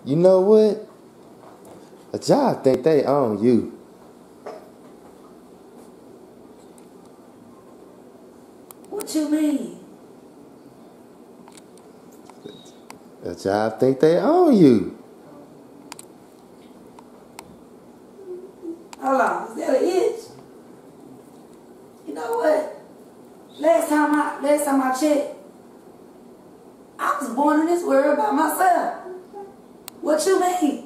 You know what? A job think they own you. What you mean? A job think they own you. Hold on, is that an itch? You know what? Last time I checked, I was born in this world by myself. What you mean?